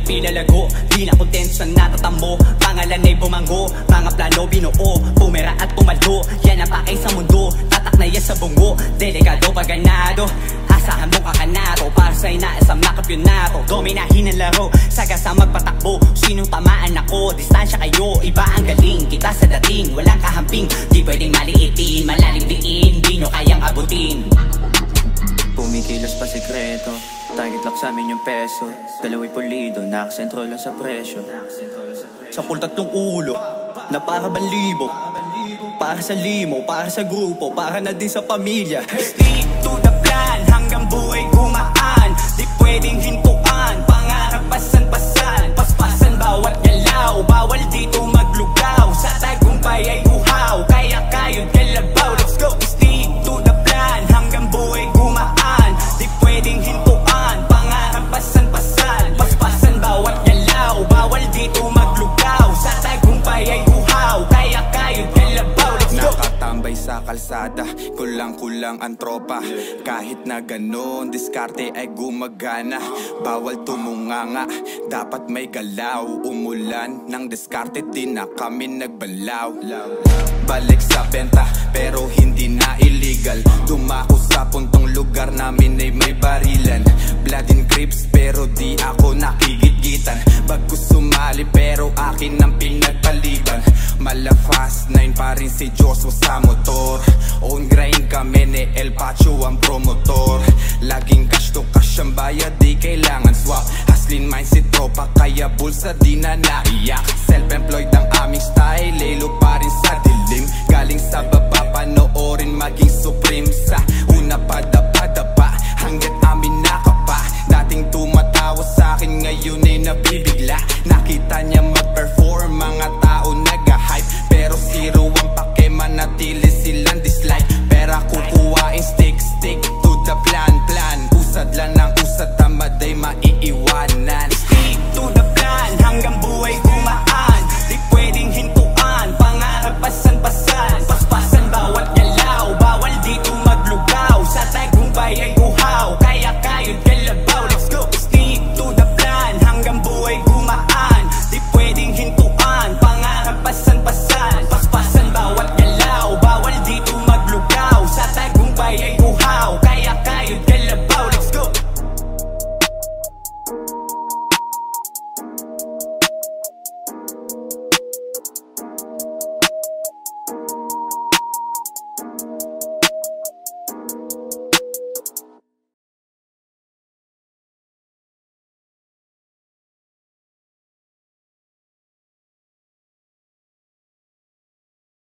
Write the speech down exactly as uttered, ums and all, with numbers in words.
pinalago. Di na kontento sa natatamo, pangalan ay bumanggo. Mga plano binuo, pumera at pumaldo. Yan ang pakay sa mundo, tatak na yan sa bungo. Delikado pag ganado, asahan mong kakanato. Para sa inaasam na kampyonato, dominahin ang laro, sagasa magpatakbo. Sinong tamaan ako, distansya kayo, iba ang galing. Kita sa dating, walang kahamping. Di pwedeng maliitin, malalim diin, di nyo kayang abutin. Pumikilos pa sikreto, target lock sa amin yung peso. Dalawa'y pulido, nakasentro lang sa presyo. Sa tatlong ulo, na para banlibo. Para sa limo, para sa grupo, para na din sa pamilya. Stick to the plan, hanggang buhay gumaan. Di pwedeng hintuan, pangarap pasan-pasan. Paspasan bawat galaw, bawal dito maglugaw. Sa tagumpay ay uhaw, kaya kayod kalabaw. Let's go! Stick to the plan, hanggang buhay gumaan. Di pwedeng hintuan, pangarap pasan-pasan. Paspasan bawat galaw, bawal dito maglugaw. Sa tagumpay ay uhaw, kaya kayod kalabaw. Nakatambay sa kalsada, kulang-kulang ang tropa. Kahit na ganon, diskarte ay gumagana. Bawal tumunganga, dapat may galaw. Umulan ng diskarte, di na kami nagbalaw. Balik sa benta, pero hindi na illegal. Dumako sa puntong lugar namin ay may barilan. Blood and Crips, pero di ako nakigit-gitan. Bago sumali, pero akin ang pinagpaliban. Mala fast nine pa rin si Joshua sa motor. On grind kami ni El Pacho ang promotor. Laging cash to cash ang bayad, di kailangan swap. Hustling mindset tropa, kaya bulsa di na naiyak. Self-employed ang aming style, lelo pa rin sa dilim. Galing sa baba, panoorin maging supreme. Sa una padapa-dapa, hanggat amin nakapa. Dating tumatawa sa akin, ngayon ay nabibigla. Nakita niya mag-perform, mga tao nag-hype, pero zero ang pake manatili